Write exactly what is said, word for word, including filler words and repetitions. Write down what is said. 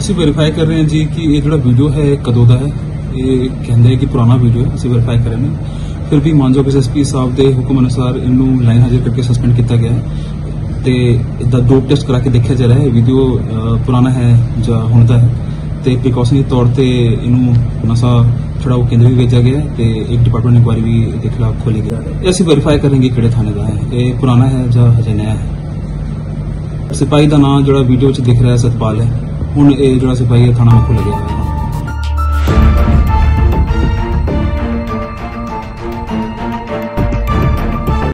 ਅਸੀਂ ਵੈਰੀਫਾਈ ਕਰ ਰਹੇ ਹਾਂ ਜੀ ਕਿ ਇਹ ਜਿਹੜਾ ਵੀਡੀਓ ਹੈ ਕਦੋਂ ਦਾ ਹੈ। ਇਹ ਕਹਿੰਦੇ ਕਿ ਪੁਰਾਣਾ ਵੀਡੀਓ ਹੈ। ਅਸੀਂ ਵੈਰੀਫਾਈ ਕਰ ਰਹੇ ਹਾਂ। ਫਿਰ ਵੀ ਮਾਨਯੋਗ ਐਸਐਸਪੀ ਸਾਹਿਬ ਦੇ ਹੁਕਮ ਅਨੁਸਾਰ ਇਹਨੂੰ ਲਾਈਨ ਹਾਜ਼ਰ ਕਰਕੇ ਸਸਪੈਂਡ ਕੀਤਾ ਗਿਆ ਹੈ ਤੇ ਇਹਦਾ ਡੋਪ ਟੈਸਟ ਕਰਾ ਕੇ ਦੇਖਿਆ ਜਾ ਰਿਹਾ ਹੈ ਵੀਡੀਓ ਪੁਰਾਣਾ ਹੈ ਜਾਂ ਹੁਣ ਦਾ ਹੈ ਤੇ ਪ੍ਰੀਕਾਸ਼ਨਰੀ ਤੌਰ ਤੇ ਇਹਨੂੰ ਨਸ਼ਾ ਛੁਡਾਊ ਕੇਂਦਰ ਵੀ ਭੇਜਿਆ ਗਿਆ ਤੇ ਇੱਕ ਡਿਪਾਰਟਮੈਂਟ ਇਨਕੁਆਇਰੀ ਵੀ ਇਹਦੇ ਖਿਲਾਫ ਖੋਲੀ ਗਿਆ ਹੈ। ਅਸੀਂ ਵੈਰੀਫਾਈ ਕਰਾਂਗੇ ਕਿਹੜੇ ਥਾਣੇ ਦਾ ਹੈ, ਇਹ ਪੁਰਾਣਾ ਹੈ ਜਾਂ ਹਜੇ ਨया ਹੈ। ਸਿਪਾਹੀ ਦਾ ਨਾਮ ਜਿਹੜਾ ਵੀਡੀਓ 'ਚ ਦਿਖ ਰਿਹਾ ਸਤਪਾਲ ਹੈ। ਹੁਣ ਇਹ ਜਿਹੜਾ ਸਿਪਾਹੀ ਹੈ ਥਾਣਾ ਮੁੱਖ ਲੱਗਿਆ ਹੋਇਆ ਹੈ।